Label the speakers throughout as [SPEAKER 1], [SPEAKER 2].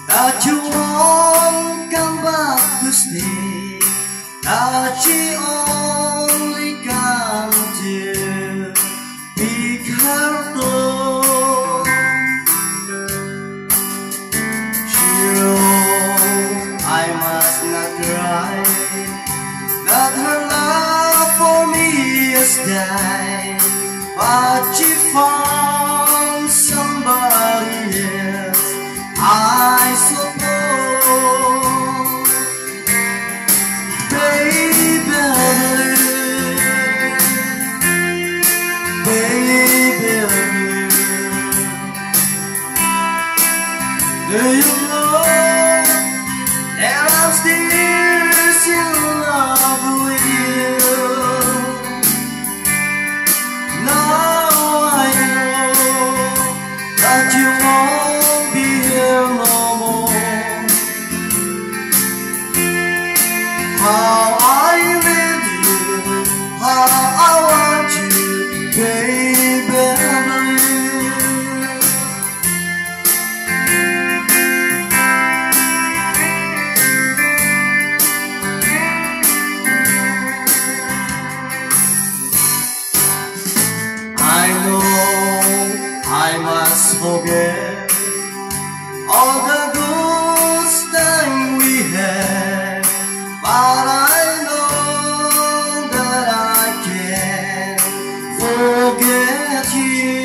[SPEAKER 1] that you won't come back to stay, that she only comes to be careful. Sure, I must not cry that her love for me has died, but she found somebody else, I suppose. Baby blue, baby blue, do you know that I'm still in love with you? Now I know that you won't be here no more. How I need you, how I want you, baby blue. I know I must forget all the good times we had, but I know that I can't forget you.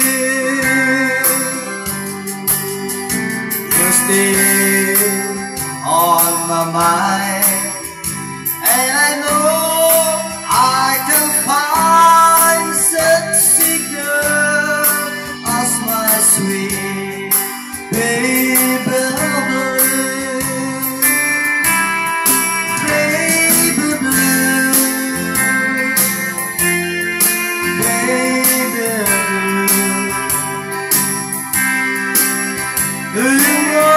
[SPEAKER 1] You're still on my mind, and I know I can find sexy girl as my sweet baby blue, baby blue, baby blue. Do you know